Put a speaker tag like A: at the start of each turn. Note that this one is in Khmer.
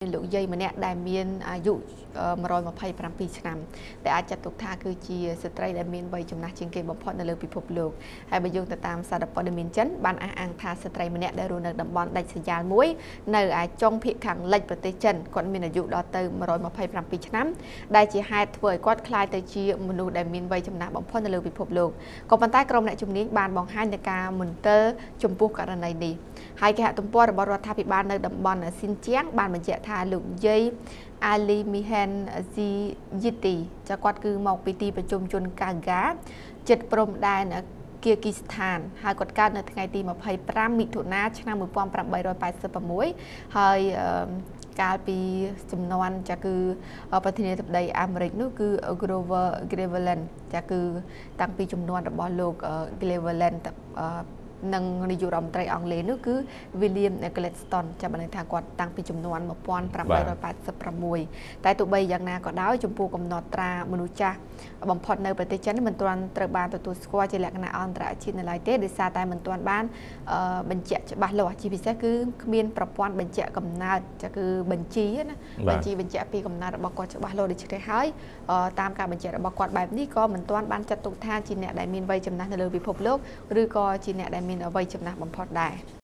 A: លោកយាយម្នាក់ដែលមានអាយុ127ឆ្នាំដែលអាចចាត់ទុកថាគឺជាស្ត្រីដែលមានវ័យចំណាស់ជាងគេបំផុតនៅលើពិភពលោកហើយបើយើងទៅតាមសារព័ត៌មានចិនបានអះអាងថាស្ត្រីម្នាក់ដែលរស់នៅតំបន់ដាច់ស្រយាលមួយនៅឯចុងភាគខាងលិចប្រទេសចិនគាត់មានអាយុដល់ទៅ127ឆ្នាំដែលជាហេតុធ្វើឲ្យគាត់ក្លាយទៅជាមនុស្សដែលមានវ័យចំណាស់បំផុតនៅលើពិភពលោកក៏ប៉ុន្តែក្រុមអ្នកជំនាញបានបង្ហាញនូវការមន្ទិលចំពោះករណីនេះហើយគេហទំព័ររបស់រដ្ឋាភិបាលនៅតំបន់ស៊ីនជាងបានបញ្ជាក់ថាលោកយាយអាលីមីហែនស៊ីយីទីចាគាត់គឺមកពីទីប្រជុំជនកាហ្គាចិត្តព្រំដែនគីគីស្ថានហើយគាត់កើតនៅថ្ងៃទី25មិថុនាឆ្នាំ1886ហើយកាលពីចំនួនចាគឺប្រធានាធិបតីអាមេរិកនោះគឺ Grover Cleveland ចាគឺតាំងពីចំនួនរបស់លោក Cleveland និងនាយករដ្ឋមន្ត្រីអង់គ្លេសនោះគឺ William Gladstone ចាំបានថាគាត់តាំងពីចំនួន1886តែទោះបីយ៉ាងណាក៏ដោយចំពោះកំណត់ត្រាមនុស្សចាស់បំផុតនៅប្រទេសចិនមិនទាន់ត្រូវបានទទួលស្គាល់ជាលក្ខណៈអន្តរជាតិនៅឡើយទេដោយសារតែមិនទាន់បានបញ្ជាក់ច្បាស់លាស់ជាពិសេសគឺគ្មានប្រព័ន្ធបញ្ជាក់កំណើតចាគឺបញ្ជីណាបញ្ជាក់ពីកំណើតរបស់គាត់ច្បាស់លាស់ដូច្នេះហើយតាមការបញ្ជាក់របស់គាត់បែបនេះក៏មិនទាន់បានចាត់ទុកថាជាអ្នកដែលមានវ័យចំណាស់នៅលើពិភពលោកឬក៏ជាអ្នកដែលមានវ័យចំណាស់បំផុតដែរ